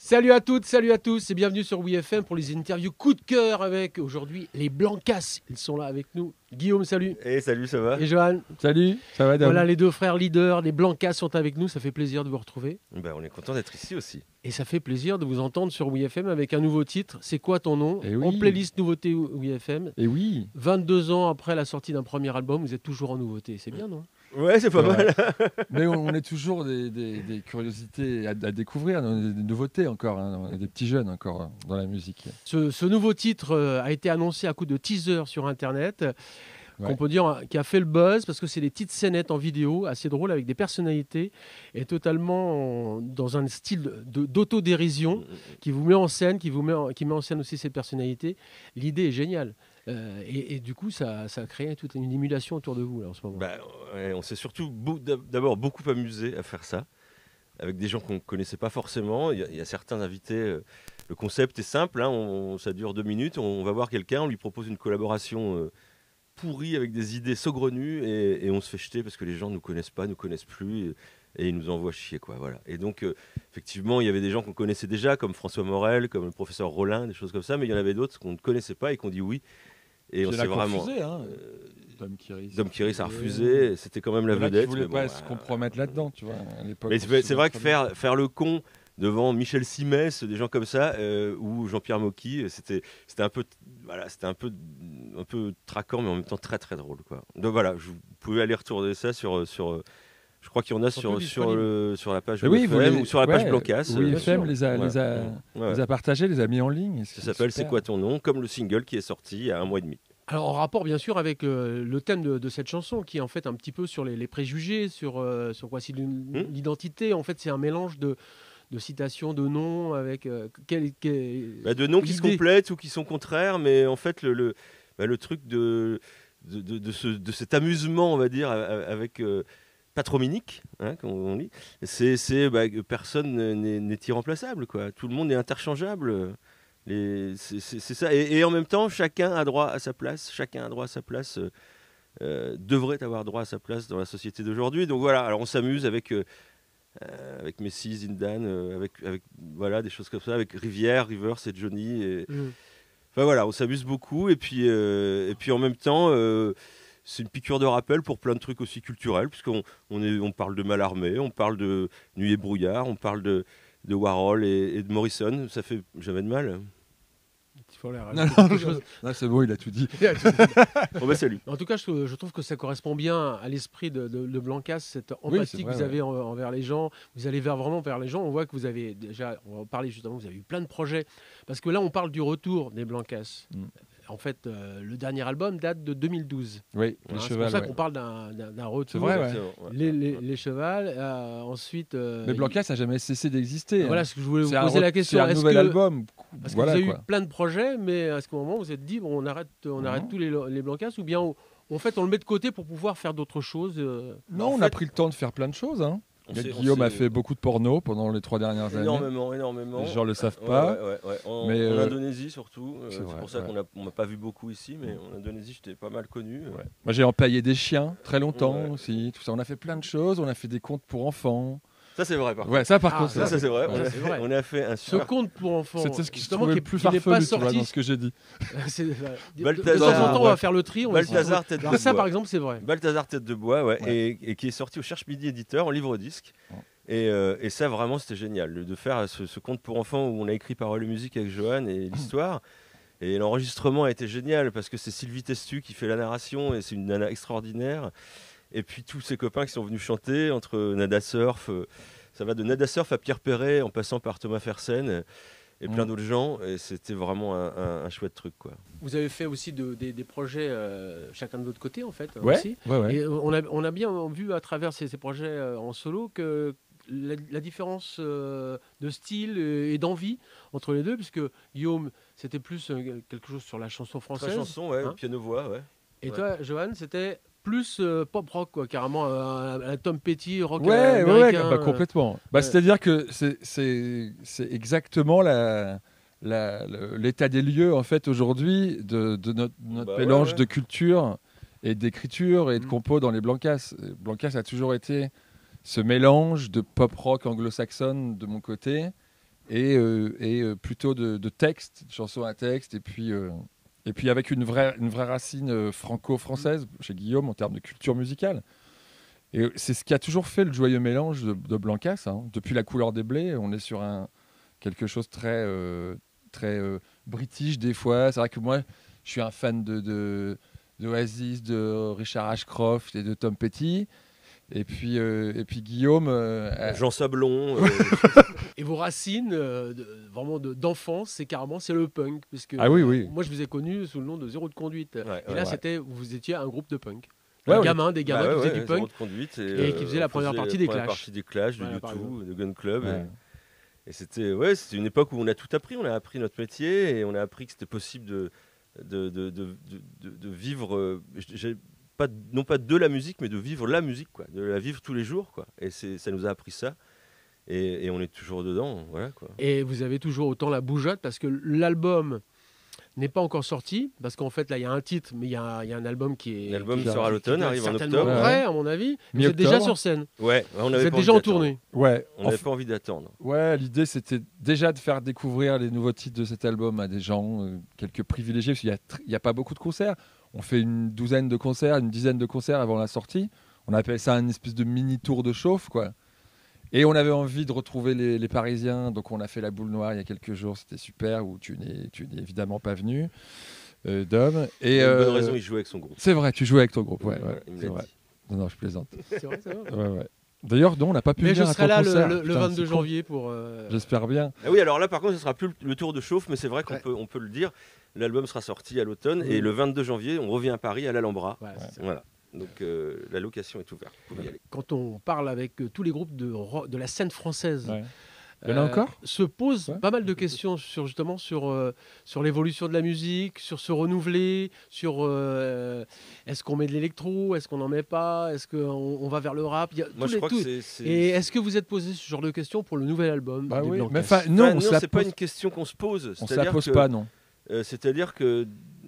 Salut à toutes, salut à tous et bienvenue sur WeFM pour les interviews coup de cœur avec aujourd'hui les Blancas. Ils sont là avec nous. Guillaume, salut. Et salut, ça va? Et Johan. Salut, ça va Dom? Voilà, les deux frères leaders, les Blancas sont avec nous. Ça fait plaisir de vous retrouver. Ben, on est content d'être ici aussi. Et ça fait plaisir de vous entendre sur WeFM avec un nouveau titre. C'est quoi ton nom? Eh oui. En playlist nouveauté WeFM. Et oui, 22 ans après la sortie d'un premier album, vous êtes toujours en nouveauté. C'est bien, non? Ouais, c'est pas Ouais. mal. mais on est toujours des curiosités à découvrir, des nouveautés encore, hein, des petits jeunes encore dans la musique. Ce nouveau titre a été annoncé à coup de teaser sur Internet. Qu'on Ouais. peut dire qui a fait le buzz parce que c'est des petites scénettes en vidéo assez drôles avec des personnalités et totalement dans un style d'autodérision qui vous met en scène, qui met en scène aussi cette personnalité. L'idée est géniale. Et du coup, ça a créé toute une émulation autour de vous là, en ce moment. Ben, ouais, on s'est surtout d'abord beaucoup amusé à faire ça, avec des gens qu'on ne connaissait pas forcément. Il y a certains invités. Le concept est simple, hein, ça dure 2 minutes. On va voir quelqu'un, on lui propose une collaboration pourrie avec des idées saugrenues et on se fait jeter parce que les gens ne nous connaissent pas, nous connaissent plus et ils nous envoient chier, quoi. Voilà. Et donc, effectivement, il y avait des gens qu'on connaissait déjà, comme François Morel, comme le professeur Rollin, des choses comme ça, mais il y en avait d'autres qu'on ne connaissait pas et qu'on dit oui. Et on s'est vraiment. Refusé, hein. Dom Kiris. Dom Kiris a refusé, c'était quand même la vedette. Qui voulait mais pas bon, se compromettre là-dedans, tu vois, à l'époque. mais c'est vrai que faire le con devant Michel Simès, des gens comme ça, ou Jean-Pierre Mocky, c'était un peu, voilà, c'était un peu traquant, mais en même temps très très drôle, quoi. Donc voilà, vous pouvez aller retourner ça sur je crois qu'il y en a sur la page Mais oui, WeFM ou sur la page Blancas. WeFM les a partagés, les a mis en ligne. Ça s'appelle C'est quoi ton nom, comme le single qui est sorti il y a 1 mois et demi. Alors en rapport bien sûr avec le thème de cette chanson qui est en fait un petit peu sur les préjugés, sur quoi c'est l'identité. En fait c'est un mélange de citations, de noms avec de noms qui se complètent ou qui sont contraires, mais en fait le truc de cet amusement, on va dire, avec patrominique, hein, comme on dit, c'est que personne n'est irremplaçable, quoi. Tout le monde est interchangeable. C'est ça. Et en même temps, chacun a droit à sa place. Chacun a droit à sa place. Devrait avoir droit à sa place dans la société d'aujourd'hui. Donc voilà. Alors on s'amuse avec Messi, Zidane, avec voilà des choses comme ça, avec Rivers et Johnny. Enfin voilà, on s'amuse beaucoup. Et puis en même temps. C'est une piqûre de rappel pour plein de trucs aussi culturels, puisqu'on parle de Mallarmé, on parle de Nuit et brouillard, on parle de Warhol et de Morrison. Ça fait jamais de mal. Non, c'est bon, il a tout dit. Bon, bah, salut. En tout cas, je trouve que ça correspond bien à l'esprit de Blancas, cette empathie que vous avez envers les gens. Vous allez vraiment vers les gens. On voit que vous avez déjà, on va en parler justement, vous avez eu plein de projets. Parce que là, on parle du retour des Blancas. En fait, le dernier album date de 2012. Oui, les chevals. C'est pour ça qu'on parle d'un retour. C'est vrai, les chevals. Ensuite. Mais Blancas n'a jamais cessé d'exister. Voilà ce que je voulais vous poser la question. C'est un nouvel album. Parce que vous avez eu plein de projets, mais à ce moment, vous vous êtes dit, bon, on arrête tous les Blancas, ou bien en fait, on le met de côté pour pouvoir faire d'autres choses. Non, on a pris le temps de faire plein de choses. Hein. Guillaume a fait beaucoup de porno pendant les 3 dernières années. Énormément. Les gens le savent pas. En Indonésie surtout. C'est pour ça qu'on n'a pas vu beaucoup ici, mais en Indonésie, j'étais pas mal connu. Moi, j'ai empaillé des chiens très longtemps aussi. Tout ça, on a fait plein de choses. On a fait des contes pour enfants. Ça c'est vrai par contre. Ça par contre. Ça c'est vrai. On a fait un super... Ce conte pour enfants. C'est ce qui se trouvait le plus farfelu dans ce que j'ai dit. De temps en temps, on va faire le tri. Balthazar tête de bois. Ça par exemple, c'est vrai. Balthazar tête de bois, et qui est sorti au Cherche Midi éditeur en livre-disque. Et ça vraiment c'était génial de faire ce conte pour enfants où on a écrit paroles et musique avec Johan et l'histoire. Et l'enregistrement a été génial parce que c'est Sylvie Testu qui fait la narration et c'est une nana extraordinaire. Et puis tous ses copains qui sont venus chanter, entre Nada Surf, ça va de Nada Surf à Pierre Perret en passant par Thomas Fersen et plein d'autres gens. Et c'était vraiment un chouette truc, quoi. Vous avez fait aussi des projets chacun de votre côté en fait. Ouais. Aussi. Et on a bien vu à travers ces projets en solo que la différence de style et d'envie entre les deux, puisque Guillaume, c'était plus quelque chose sur la chanson française. La chanson, piano-voix, Et toi, Johan, c'était plus pop rock, quoi, carrément un Tom Petty, rock américain. Ouais, complètement. C'est-à-dire que c'est exactement l'état des lieux en fait aujourd'hui de notre mélange de culture et d'écriture et de compos dans les Blancas. Blancas a toujours été ce mélange de pop rock anglo-saxonne de mon côté et plutôt de texte, de chansons à texte, et puis avec une vraie racine franco-française chez Guillaume en termes de culture musicale. Et c'est ce qui a toujours fait le joyeux mélange de Blancas. Hein. Depuis La couleur des blés, on est sur quelque chose de très british des fois. C'est vrai que moi, je suis un fan d'Oasis, de Richard Ashcroft et de Tom Petty. Et puis Guillaume... Jean Sablon. Et vos racines, vraiment d'enfance, c'est le punk. Puisque, oui. Moi, je vous ai connu sous le nom de Zéro de Conduite. Et là, vous étiez un groupe de punk. Des gamins qui faisaient du punk et qui faisaient la première partie des Clash. De YouTube, de Gun Club. Et c'était une époque où on a tout appris. On a appris notre métier et on a appris que c'était possible de vivre, non pas de la musique, mais de vivre la musique, quoi, de la vivre tous les jours, quoi. Et ça nous a appris ça. Et on est toujours dedans, voilà, quoi. Et vous avez toujours autant la bougeotte parce que l'album n'est pas encore sorti, parce qu'en fait là il y a un titre, mais il y a un album qui sort à l'automne, arrive en octobre. Prêt, à mon avis. Vous êtes déjà sur scène. Ouais, vous êtes déjà en tournée. Ouais, on n'avait pas envie d'attendre. Ouais, l'idée c'était déjà de faire découvrir les nouveaux titres de cet album à des gens, quelques privilégiés, parce qu'il n'y a pas beaucoup de concerts. On fait une dizaine de concerts avant la sortie. On appelle ça un espèce de mini tour de chauffe, quoi. Et on avait envie de retrouver les Parisiens, donc on a fait la Boule Noire il y a quelques jours, c'était super, où tu n'es évidemment pas venu, Dom. Et bonne raison, il jouait avec son groupe. C'est vrai, tu jouais avec ton groupe, ouais, c'est vrai. Non, je plaisante. C'est vrai, ça va. Ouais. D'ailleurs, non, on n'a pas pu venir à ton concert. Mais je serai là le 22 janvier pour... J'espère bien. Ah oui, alors là, par contre, ce ne sera plus le tour de chauffe, mais c'est vrai qu'on peut le dire. L'album sera sorti à l'automne, et le 22 janvier, on revient à Paris, à l'Alhambra. Voilà. Donc la location est ouverte. Vous pouvez y aller. Quand on parle avec tous les groupes de la scène française, il y en a encore se posent pas mal de questions sur l'évolution de la musique, sur se renouveler, sur est-ce qu'on met de l'électro, est-ce qu'on n'en met pas, est-ce qu'on va vers le rap. Et est-ce que vous êtes posé ce genre de questions pour le nouvel album des Blancas? Non, c'est pas une question qu'on se pose. On ne se la pose pas, non. C'est-à-dire que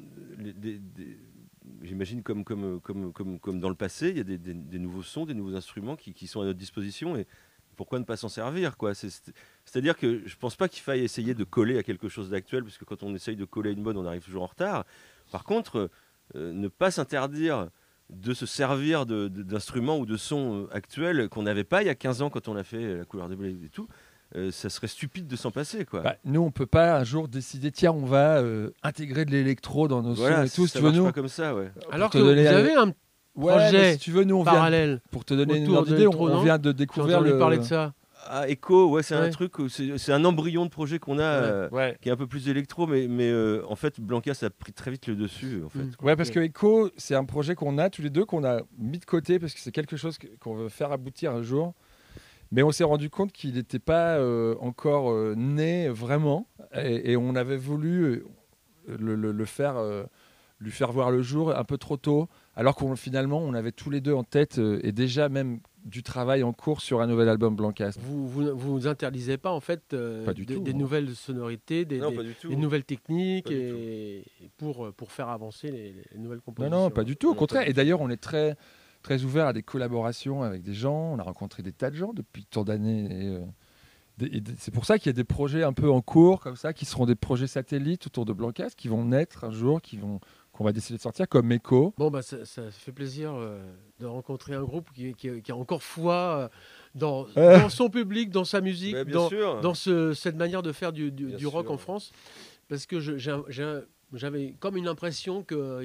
j'imagine comme dans le passé, il y a des nouveaux sons, des nouveaux instruments qui sont à notre disposition, et pourquoi ne pas s'en servir, quoi. C'est-à-dire que je ne pense pas qu'il faille essayer de coller à quelque chose d'actuel, parce que quand on essaye de coller à une mode, on arrive toujours en retard. Par contre, ne pas s'interdire de se servir d'instruments ou de sons actuels qu'on n'avait pas il y a 15 ans quand on a fait La couleur des blés et tout. Ça serait stupide de s'en passer, quoi. Nous, on peut pas un jour décider, tiens, on va intégrer de l'électro dans nos sons et tout. Ça marche pas comme ça, ouais. Alors que vous avez un projet si tu veux, nous, on parallèle. Pour te donner une idée, on vient de découvrir parler de ça. Echo, c'est un truc, c'est un embryon de projet qu'on a qui est un peu plus électro, mais en fait, Blancas a pris très vite le dessus. En fait. Ouais, parce que Echo, c'est un projet qu'on a tous les deux, qu'on a mis de côté, parce que c'est quelque chose qu'on veut faire aboutir un jour. Mais on s'est rendu compte qu'il n'était pas encore né vraiment, et on avait voulu le faire, lui faire voir le jour un peu trop tôt, alors qu'on finalement on avait tous les deux en tête et déjà même du travail en cours sur un nouvel album Blancas. Vous interdisez pas en fait des nouvelles sonorités, des nouvelles techniques pour faire avancer les nouvelles compositions. Non, pas du tout. Au contraire. Et d'ailleurs, on est très très ouvert à des collaborations avec des gens. On a rencontré des tas de gens depuis tant d'années. Et c'est pour ça qu'il y a des projets un peu en cours, comme ça, qui seront des projets satellites autour de Blancas, qui vont naître un jour, qu'on va décider de sortir, comme Echo. Bon, ça fait plaisir de rencontrer un groupe qui a encore foi dans son public, dans sa musique, dans cette manière de faire du rock en France. Parce que j'avais comme une impression qu'il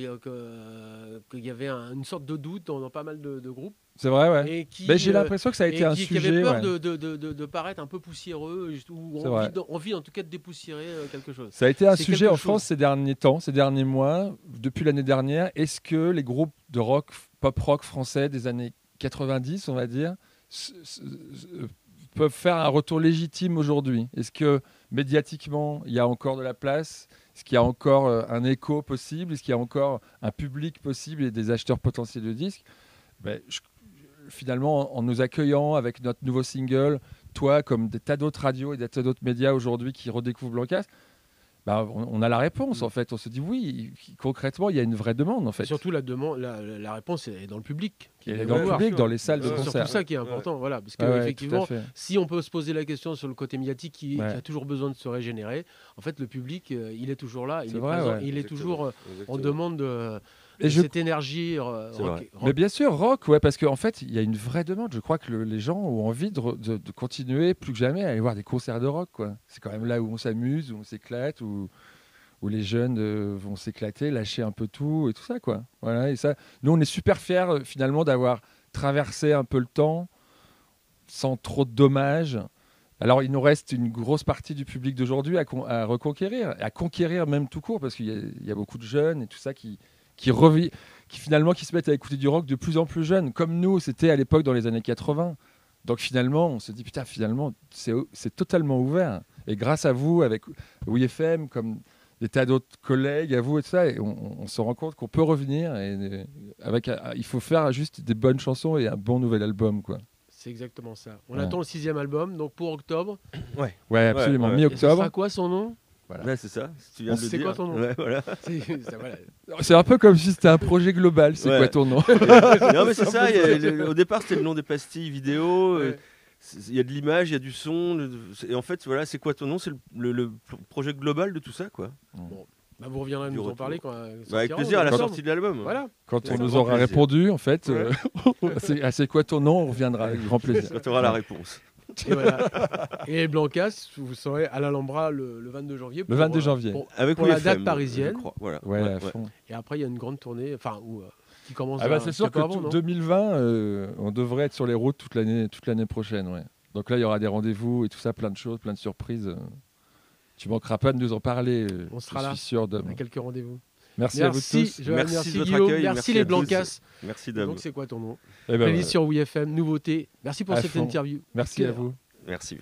y avait une sorte de doute dans pas mal de groupes. C'est vrai, ouais. J'ai l'impression que ça a été un sujet. Qui avait peur de paraître un peu poussiéreux, ou envie en tout cas de dépoussiérer quelque chose. Ça a été un sujet en France ces derniers temps, ces derniers mois, depuis l'année dernière. Est-ce que les groupes de rock, pop-rock français des années 90, on va dire, peuvent faire un retour légitime aujourd'hui? Est-ce que médiatiquement, il y a encore de la place? Est-ce qu'il y a encore un écho possible? Est-ce qu'il y a encore un public possible et des acheteurs potentiels de disques? Finalement, en nous accueillant avec notre nouveau single, toi, comme des tas d'autres radios et des tas d'autres médias aujourd'hui qui redécouvrent Blancas, on a la réponse en fait. On se dit oui, concrètement, il y a une vraie demande en fait. Et surtout la réponse est dans le public. Elle est dans le public, dans les salles de C'est concert. surtout ça qui est important, voilà, parce que effectivement, si on peut se poser la question sur le côté médiatique qui a toujours besoin de se régénérer, en fait, le public, il est toujours là, il est présent, il est toujours en demande de cette énergie rock. Mais bien sûr, rock, parce qu'en fait, il y a une vraie demande. Je crois que les gens ont envie de continuer plus que jamais à aller voir des concerts de rock, quoi. C'est quand même là où on s'amuse, où on s'éclate, où les jeunes vont s'éclater, lâcher un peu tout et tout ça, quoi. Voilà, et ça, nous, on est super fiers finalement d'avoir traversé un peu le temps sans trop de dommages. Alors, il nous reste une grosse partie du public d'aujourd'hui à reconquérir, à conquérir même tout court, parce qu'il y a beaucoup de jeunes et tout ça qui finalement qui se mettent à écouter du rock de plus en plus jeunes, comme nous, c'était à l'époque dans les années 80. Donc finalement, on se dit, putain, finalement, c'est totalement ouvert. Et grâce à vous, avec WeFM, comme des tas d'autres collègues, à vous et tout ça, et on se rend compte qu'on peut revenir. Il faut faire juste des bonnes chansons et un bon nouvel album, quoi. C'est exactement ça. On attend le 6e album, donc pour octobre. Ouais, absolument, mi-octobre. Et ce sera quoi son nom ? Voilà. Ouais, c'est ça. Tu viens de le dire. Quoi ton nom? Voilà. C'est un peu comme si c'était un projet global. C'est quoi ton nom? Non, mais c'est ça. Au départ, c'était le nom des pastilles vidéo. Il y a de l'image, il y a du son. Et en fait, voilà, c'est quoi ton nom? C'est le projet global de tout ça, quoi. Bon. Vous reviendrez nous en parler quand avec plaisir à la sortie de l'album. Voilà. Quand on nous aura répondu, en fait, c'est quoi ton nom? On reviendra avec grand plaisir. Quand tu auras la réponse. Et, voilà. Et Blancas, vous serez à l'Alhambra le 22 janvier. Le 22 janvier. Pour la date parisienne. Voilà. À fond. Et après, il y a une grande tournée qui commence c'est sûr que 2020, on devrait être sur les routes toute l'année prochaine. Ouais. Donc là, il y aura des rendez-vous et tout ça, plein de choses, plein de surprises. Tu manqueras pas de nous en parler. On sera là. Je suis sûr, à quelques rendez-vous. Merci à vous tous. Merci de votre Guillaume. accueil. Merci les Blancas. Merci Dave. Donc c'est quoi ton nom? Playlist sur WeFM, nouveauté. Merci pour cette interview. Merci à vous. Merci.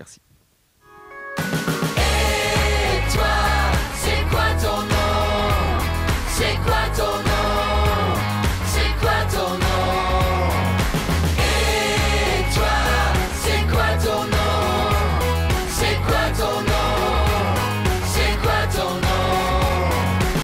Et toi, c'est quoi ton nom? C'est quoi